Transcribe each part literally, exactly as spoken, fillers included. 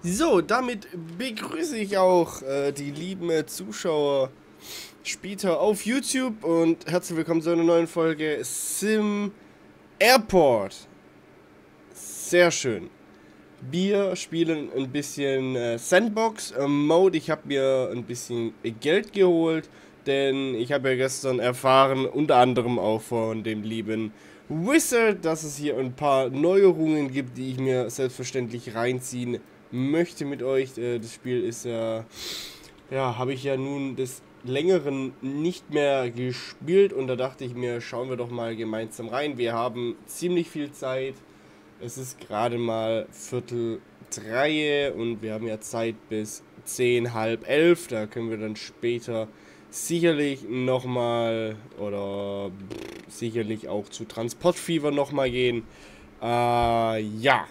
So, damit begrüße ich auch äh, die lieben äh, Zuschauer später auf YouTube und herzlich willkommen zu einer neuen Folge Sim Airport. Sehr schön. Wir spielen ein bisschen äh, Sandbox äh, Mode. Ich habe mir ein bisschen Geld geholt, denn ich habe ja gestern erfahren, unter anderem auch von dem lieben Wizard, dass es hier ein paar Neuerungen gibt, die ich mir selbstverständlich reinziehen möchte mit euch. Äh, das Spiel ist ja, ja, habe ich ja nun des Längeren nicht mehr gespielt und da dachte ich mir, schauen wir doch mal gemeinsam rein. Wir haben ziemlich viel Zeit. Es ist gerade mal Viertel drei und wir haben ja Zeit bis zehn, halb elf. Da können wir dann später sicherlich nochmal oder pff, sicherlich auch zu Transportfieber nochmal gehen. Äh, ja.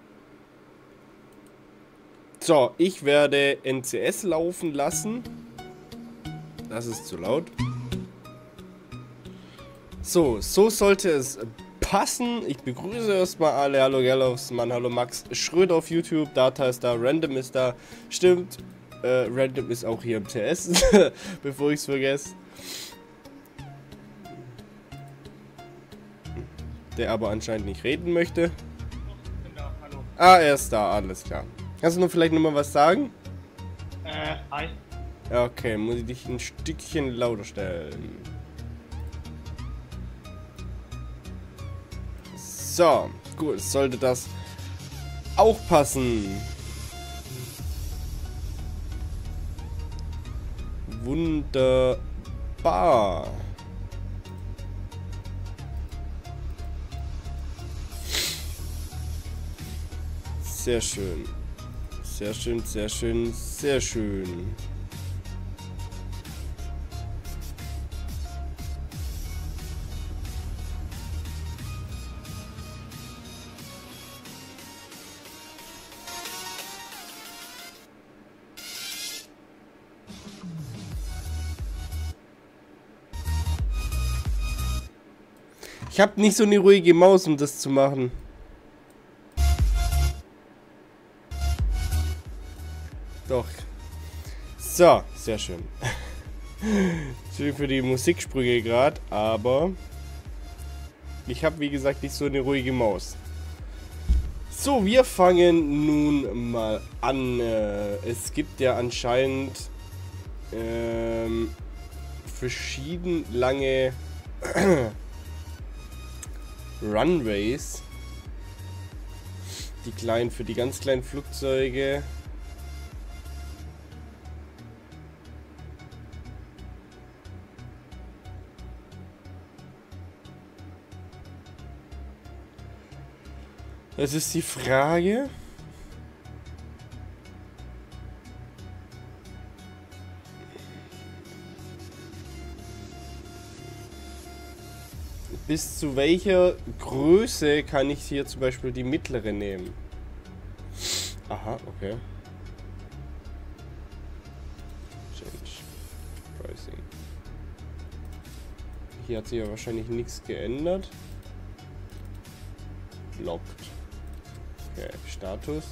So, ich werde N C S laufen lassen. Das ist zu laut. So, so sollte es passen. Ich begrüße erstmal alle. Hallo Gerlofsmann, hallo Max Schröder auf YouTube. Data ist da, Random ist da. Stimmt, äh, Random ist auch hier im T S, bevor ich es vergesse. Der aber anscheinend nicht reden möchte. Ich bin da, hallo. Ah, er ist da, alles klar. Kannst du noch vielleicht nochmal was sagen? Äh, hi. Okay, muss ich dich ein Stückchen lauter stellen. So, gut, sollte das auch passen. Wunderbar. Sehr schön. Sehr schön, sehr schön, sehr schön. Ich habe nicht so eine ruhige Maus, um das zu machen. Doch. So, sehr schön. Schön für die Musiksprünge gerade, aber ich habe wie gesagt nicht so eine ruhige Maus. So, wir fangen nun mal an. Es gibt ja anscheinend ähm, verschieden lange Runways. Die kleinen für die ganz kleinen Flugzeuge. Das ist die Frage. Bis zu welcher Größe kann ich hier zum Beispiel die mittlere nehmen? Aha, okay. Change Pricing. Hier hat sich ja wahrscheinlich nichts geändert. Locked. Okay, Status.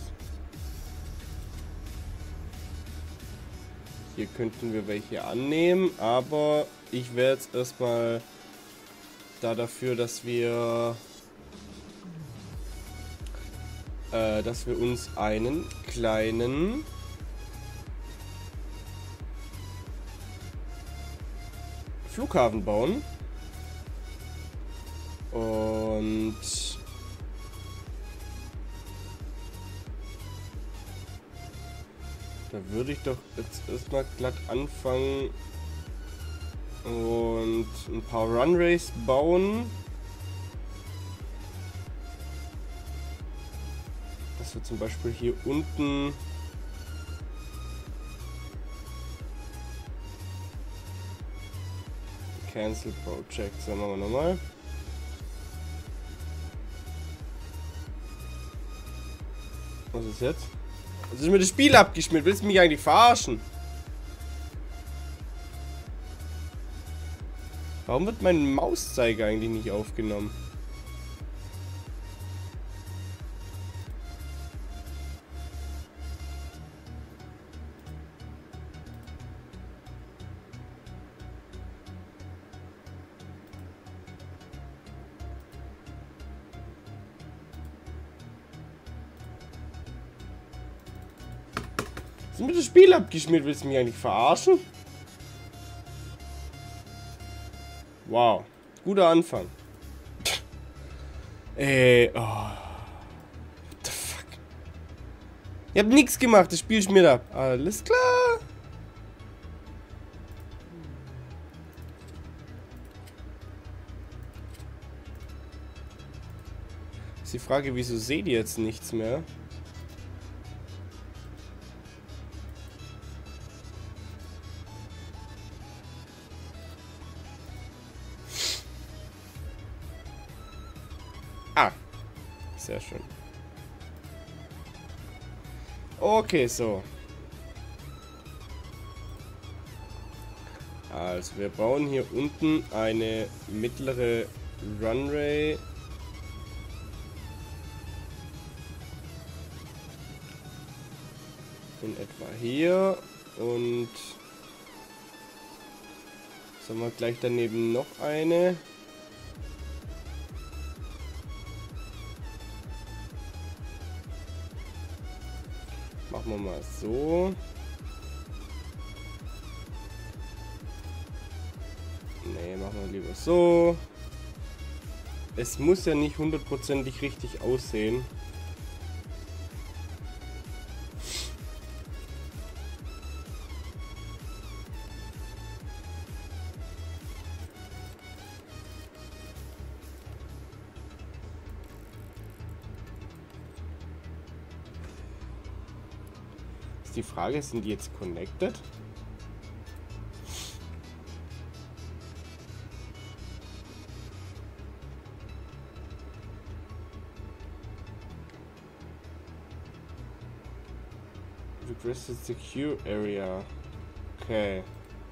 Hier könnten wir welche annehmen, aber ich werde jetzt erstmal da dafür, dass wir äh, dass wir uns einen kleinen Flughafen bauen und da würde ich doch jetzt erstmal glatt anfangen und ein paar Runways bauen. Dass wir zum Beispiel hier unten Cancel Project, so machen wir nochmal. Was ist jetzt? Was ist mir das Spiel abgeschmiert? Willst du mich eigentlich verarschen? Warum wird mein Mauszeiger eigentlich nicht aufgenommen? Hast du mir das Spiel abgeschmiert? Willst du mich eigentlich verarschen? Wow. Guter Anfang. Ey, oh. What the fuck? Ich hab nichts gemacht, das Spiel schmiert ab. Alles klar. Ist die Frage, wieso seht ihr jetzt nichts mehr? Ah, sehr schön. Okay, so. Also, wir bauen hier unten eine mittlere Runway. In etwa hier. Und so, haben wir gleich daneben noch eine. Machen wir mal so. Nee, machen wir lieber so. Es muss ja nicht hundertprozentig richtig aussehen. Die Frage, sind die jetzt connected? Requested secure area. Okay.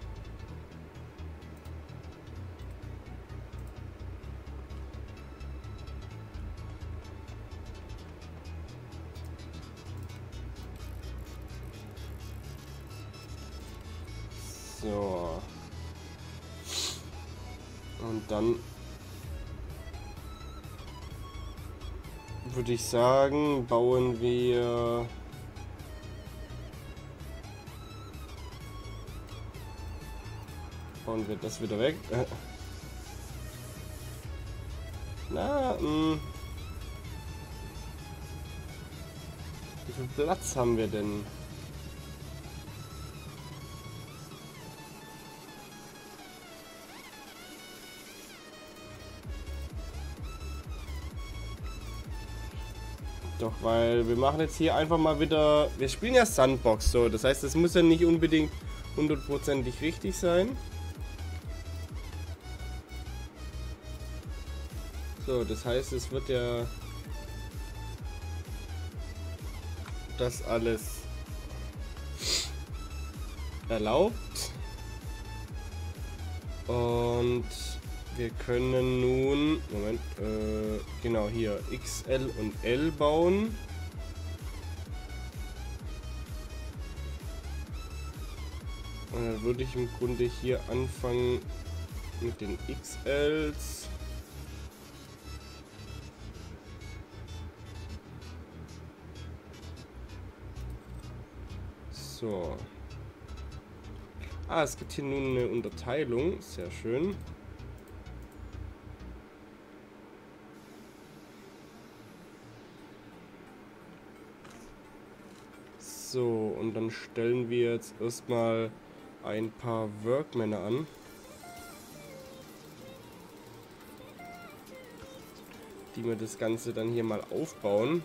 So. Und dann würde ich sagen, bauen wir bauen wir das wieder weg. Na, mh. Wie viel Platz haben wir denn? Doch, weil wir machen jetzt hier einfach mal wieder... Wir spielen ja Sandbox, so. Das heißt, es muss ja nicht unbedingt hundertprozentig richtig sein. So, das heißt, es wird ja... das alles erlaubt. Und... wir können nun, Moment, äh, genau hier X L und L bauen. Und dann würde ich im Grunde hier anfangen mit den X Ls. So. Ah, es gibt hier nun eine Unterteilung, sehr schön. So, und dann stellen wir jetzt erstmal ein paar Workmänner an. Die mir das Ganze dann hier mal aufbauen.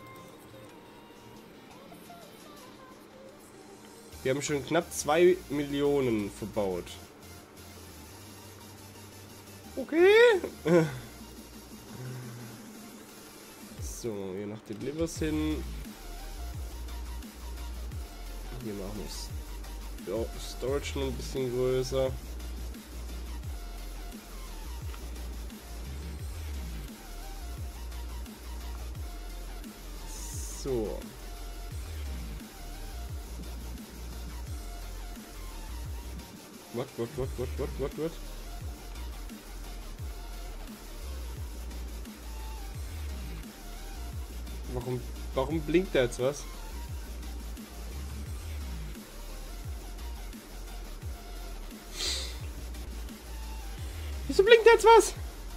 Wir haben schon knapp zwei Millionen verbaut. Okay. So, hier noch die Livers hin. Hier machen wir Storage noch ein bisschen größer. So. What, what, what, what, what, what, what? Warum, warum blinkt da jetzt was? Wieso blinkt jetzt was?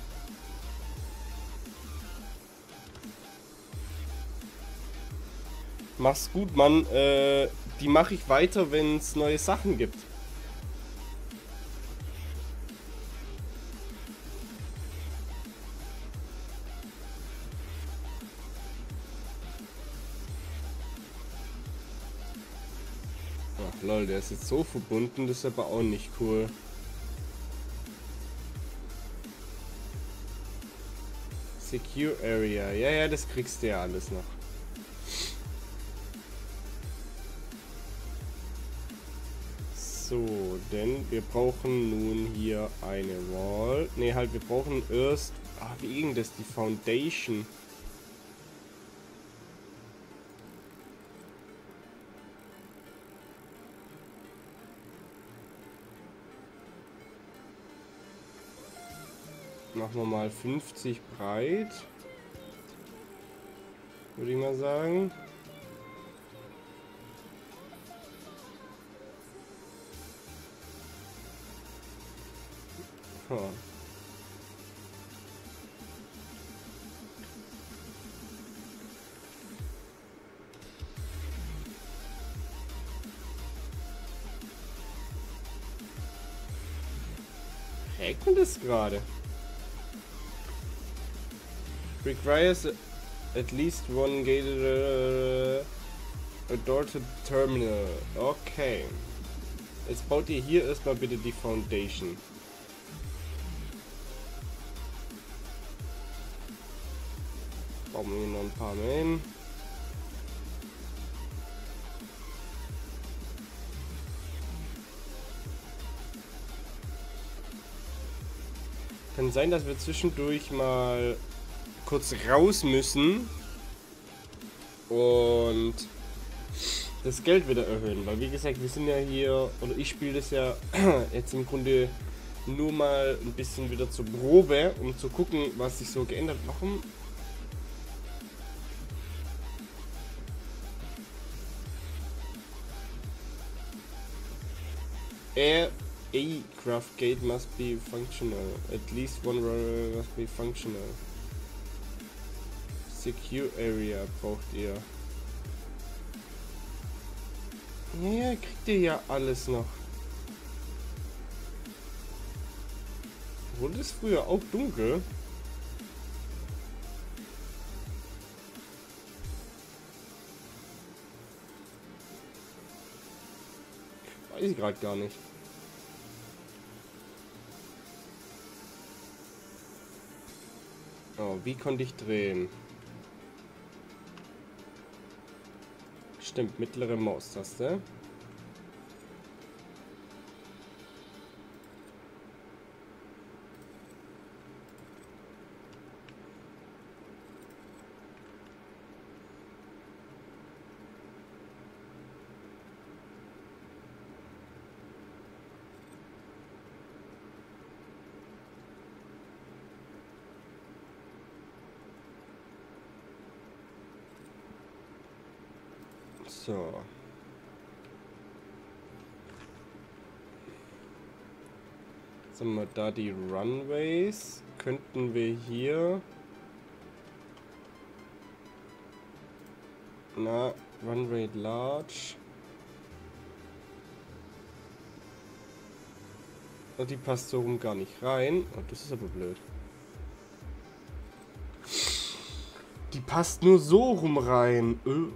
Mach's gut, Mann. Äh, die mache ich weiter, wenn es neue Sachen gibt. Ach lol, der ist jetzt so verbunden, das ist aber auch nicht cool. Secure Area. Ja, ja, das kriegst du ja alles noch. So, denn wir brauchen nun hier eine Wall. Ne, halt, wir brauchen erst... Ah, wie ging das? Die Foundation. Machen wir mal fünfzig breit. Würde ich mal sagen. Huh. Regnet es gerade? Requires at least one gated uh, a door to terminal. Okay. Jetzt baut ihr hier erstmal bitte die Foundation. Bauen wir hier noch ein paar mehr hin. Kann sein, dass wir zwischendurch mal kurz raus müssen und das Geld wieder erhöhen, weil wie gesagt, wir sind ja hier, oder ich spiele das ja jetzt im Grunde nur mal ein bisschen wieder zur Probe, um zu gucken, was sich so geändert hat. Warum? Air Aircraft gate must be functional. At least one runway must be functional. Secure Area braucht ihr. Ja, kriegt ihr ja alles noch. Wurde es früher auch dunkel? Weiß ich gerade gar nicht. Oh, wie konnte ich drehen? Stimmt, mittlere Maustaste. So. Jetzt haben wir da die Runways. Könnten wir hier... Na, Runway large. Und die passt so rum gar nicht rein. Oh, das ist aber blöd. Die passt nur so rum rein. Öh.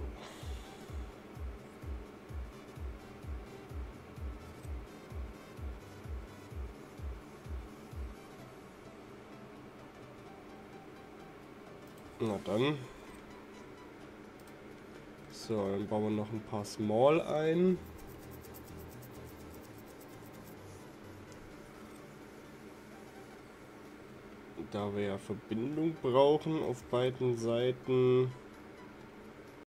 Na dann. So, dann bauen wir noch ein paar Small ein. Da wir ja Verbindung brauchen auf beiden Seiten.